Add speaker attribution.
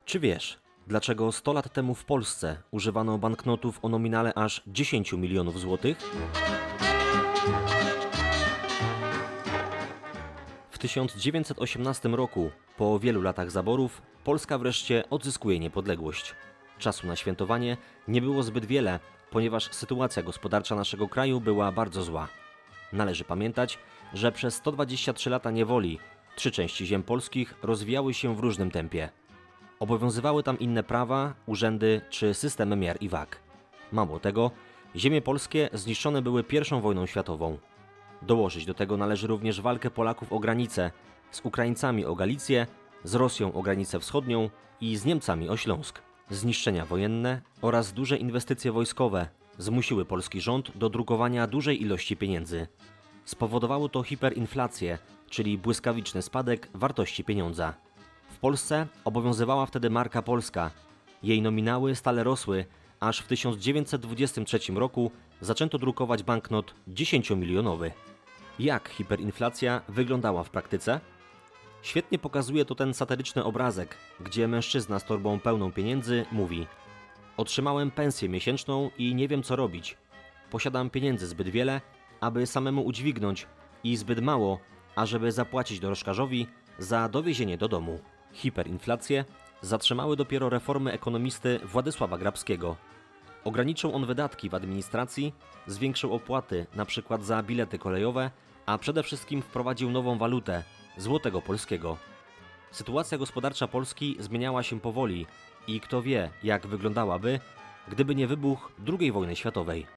Speaker 1: Czy wiesz, dlaczego 100 lat temu w Polsce używano banknotów o nominale aż 10 milionów złotych? W 1918 roku, po wielu latach zaborów, Polska wreszcie odzyskuje niepodległość. Czasu na świętowanie nie było zbyt wiele, ponieważ sytuacja gospodarcza naszego kraju była bardzo zła. Należy pamiętać, że przez 123 lata niewoli 3 części ziem polskich rozwijały się w różnym tempie. Obowiązywały tam inne prawa, urzędy czy systemy miar i wag. Mało tego, ziemie polskie zniszczone były I wojną światową. Dołożyć do tego należy również walkę Polaków o granice, z Ukraińcami o Galicję, z Rosją o granicę wschodnią i z Niemcami o Śląsk. Zniszczenia wojenne oraz duże inwestycje wojskowe zmusiły polski rząd do drukowania dużej ilości pieniędzy. Spowodowało to hiperinflację, czyli błyskawiczny spadek wartości pieniądza. W Polsce obowiązywała wtedy marka polska. Jej nominały stale rosły, aż w 1923 roku zaczęto drukować banknot 10-milionowy. Jak hiperinflacja wyglądała w praktyce? Świetnie pokazuje to ten satyryczny obrazek, gdzie mężczyzna z torbą pełną pieniędzy mówi: otrzymałem pensję miesięczną i nie wiem co robić. Posiadam pieniędzy zbyt wiele, aby samemu udźwignąć i zbyt mało, ażeby zapłacić dorożkarzowi za dowiezienie do domu. Hiperinflację zatrzymały dopiero reformy ekonomisty Władysława Grabskiego. Ograniczył on wydatki w administracji, zwiększył opłaty np. za bilety kolejowe, a przede wszystkim wprowadził nową walutę – złotego polskiego. Sytuacja gospodarcza Polski zmieniała się powoli i kto wie, jak wyglądałaby, gdyby nie wybuch II wojny światowej.